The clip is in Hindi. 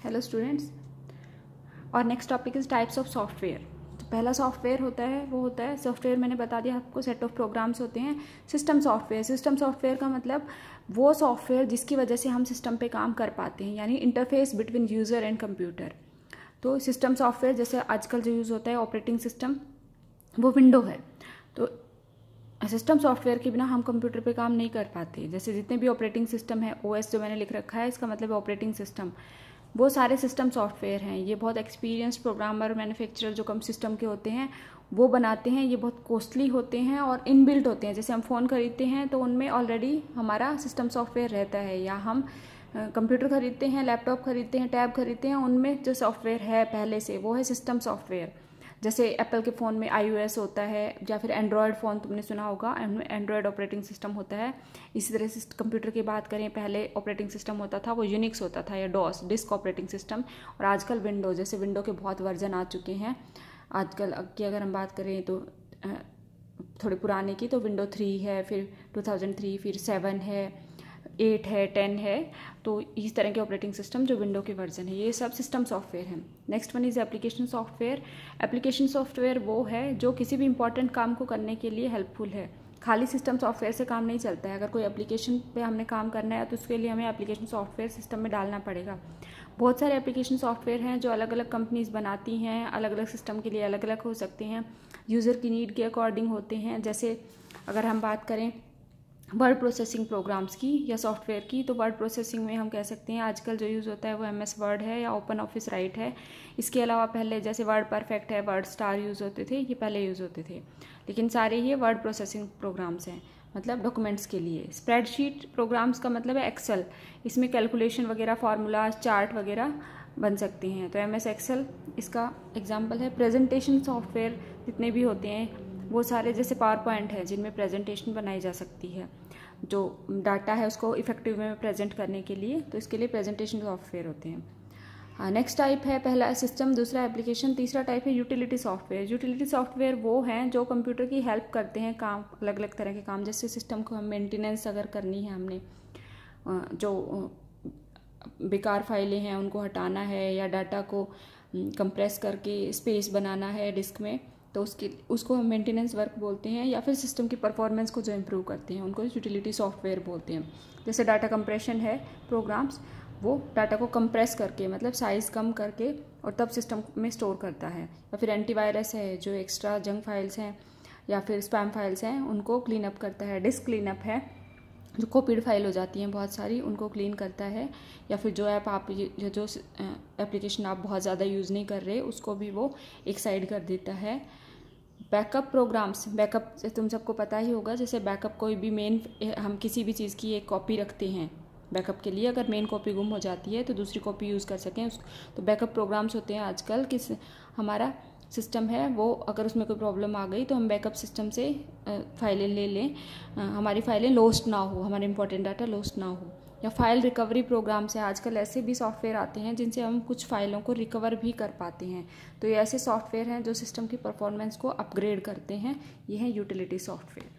हेलो स्टूडेंट्स, और next topic is types of software. तो पहला सॉफ्टवेयर होता है वो होता है सॉफ्टवेयर, मैंने बता दिया आपको, सेट ऑफ प्रोग्राम्स होते हैं। सिस्टम सॉफ्टवेयर, सिस्टम सॉफ्टवेयर का मतलब वो सॉफ्टवेयर जिसकी वजह से हम सिस्टम पे काम कर पाते हैं, यानी interface between user and computer. तो सिस्टम सॉफ्टवेयर जैसे आजकल जो यूज़ होता है ऑपरेटिंग सिस्टम, वो विंडो है। तो सिस्टम सॉफ्टवेयर के बिना हम कंप्यूटर पे काम नहीं कर पाते। जैसे जितने भी ऑपरेटिंग सिस्टम है, ओएस जो मैंने लिख रखा है, इसका मतलब है ऑपरेटिंग सिस्टम, वो सारे सिस्टम सॉफ्टवेयर हैं। ये बहुत एक्सपीरियंस्ड प्रोग्रामर, मैन्युफैक्चरर जो कम सिस्टम के होते हैं वो बनाते हैं। ये बहुत कॉस्टली होते हैं और इनबिल्ट होते हैं। जैसे हम फ़ोन खरीदते हैं तो उनमें ऑलरेडी हमारा सिस्टम सॉफ्टवेयर रहता है, या हम कंप्यूटर खरीदते हैं, लैपटॉप खरीदते हैं, टैब खरीदते हैं, उनमें जो सॉफ्टवेयर है पहले से वो है सिस्टम सॉफ्टवेयर। जैसे एप्पल के फ़ोन में iOS होता है, या फिर एंड्रॉयड फ़ोन तुमने सुना होगा, एंड्रॉयड ऑपरेटिंग सिस्टम होता है। इसी तरह से कंप्यूटर की बात करें, पहले ऑपरेटिंग सिस्टम होता था वो यूनिक्स होता था, या डॉस डिस्क ऑपरेटिंग सिस्टम। और आजकल विंडो, जैसे विंडो के बहुत वर्जन आ चुके हैं। आजकल की अगर हम बात करें तो थोड़े पुराने की, तो विंडो 3 है, फिर 2003, फिर 7 है, 8 है, 10 है। तो इस तरह के ऑपरेटिंग सिस्टम जो विंडो के वर्जन है, ये सब सिस्टम सॉफ्टवेयर हैं। Next one is application software. Application software वो है जो किसी भी इंपॉर्टेंट काम को करने के लिए हेल्पफुल है। खाली सिस्टम सॉफ्टवेयर से काम नहीं चलता है। अगर कोई एप्लीकेशन पे हमने काम करना है तो उसके लिए हमें एप्लीकेशन सॉफ्टवेयर सिस्टम में डालना पड़ेगा। बहुत सारे एप्लीकेशन सॉफ्टवेयर हैं जो अलग अलग कंपनीज बनाती हैं, अलग अलग सिस्टम के लिए अलग अलग हो सकते हैं, यूज़र की नीड के अकॉर्डिंग होते हैं। जैसे अगर हम बात करें वर्ड प्रोसेसिंग प्रोग्राम्स की या सॉफ्टवेयर की, तो वर्ड प्रोसेसिंग में हम कह सकते हैं आजकल जो यूज़ होता है वो MS वर्ड है या ओपन ऑफिस राइट है। इसके अलावा पहले जैसे वर्ड परफेक्ट है, वर्ड स्टार यूज़ होते थे, ये पहले यूज़ होते थे, लेकिन सारे ये वर्ड प्रोसेसिंग प्रोग्राम्स हैं, मतलब डॉक्यूमेंट्स के लिए। स्प्रेडशीट प्रोग्राम्स का मतलब है एक्सेल, इसमें कैलकुलेशन वगैरह, फार्मूलाज, चार्ट वगैरह बन सकते हैं, तो MS एक्सेल इसका एग्जाम्पल है। प्रेजेंटेशन सॉफ्टवेयर जितने भी होते हैं वो सारे, जैसे पावर पॉइंट है जिनमें प्रेजेंटेशन बनाई जा सकती है, जो डाटा है उसको इफेक्टिव वे में प्रेजेंट करने के लिए, तो इसके लिए प्रेजेंटेशन सॉफ्टवेयर होते हैं। नेक्स्ट टाइप है, पहला सिस्टम, दूसरा एप्लीकेशन, तीसरा टाइप है यूटिलिटी सॉफ्टवेयर। यूटिलिटी सॉफ्टवेयर वो हैं जो कंप्यूटर की हेल्प करते हैं काम, अलग अलग तरह के काम। जैसे सिस्टम को हम मेंटेनेंस अगर करनी है, हमने जो बेकार फाइलें हैं उनको हटाना है, या डाटा को कंप्रेस करके स्पेस बनाना है डिस्क में, तो उसको हम मेंटेनेंस वर्क बोलते हैं। या फिर सिस्टम की परफॉर्मेंस को जो इम्प्रूव करते हैं उनको यूटिलिटी सॉफ्टवेयर बोलते हैं। जैसे डाटा कंप्रेशन है प्रोग्राम्स, वो डाटा को कंप्रेस करके, मतलब साइज़ कम करके, और तब सिस्टम में स्टोर करता है। या फिर एंटीवायरस है जो एक्स्ट्रा जंक फाइल्स हैं या फिर स्पैम फाइल्स हैं उनको क्लीन अप करता है। डिस्क क्लीन अप है, जो कॉपीड फाइल हो जाती हैं बहुत सारी, उनको क्लीन करता है। या फिर जो ऐप आप जो एप्लीकेशन आप बहुत ज़्यादा यूज़ नहीं कर रहे उसको भी वो एक साइड कर देता है। बैकअप प्रोग्राम्स, बैकअप तुम सबको पता ही होगा। जैसे बैकअप, कोई भी मेन, हम किसी भी चीज़ की एक कॉपी रखते हैं बैकअप के लिए, अगर मेन कॉपी गुम हो जाती है तो दूसरी कॉपी यूज़ कर सकें तो बैकअप प्रोग्राम्स होते हैं आजकल। किस हमारा सिस्टम है वो, अगर उसमें कोई प्रॉब्लम आ गई तो हम बैकअप सिस्टम से फाइलें ले लें, हमारी फाइलें लॉस्ट ना हो, हमारे इंपॉर्टेंट डाटा लॉस्ट ना हो। या फाइल रिकवरी प्रोग्राम से आजकल ऐसे भी सॉफ्टवेयर आते हैं जिनसे हम कुछ फाइलों को रिकवर भी कर पाते हैं। तो ये ऐसे सॉफ्टवेयर हैं जो सिस्टम की परफॉर्मेंस को अपग्रेड करते हैं। ये हैं यूटिलिटी सॉफ्टवेयर।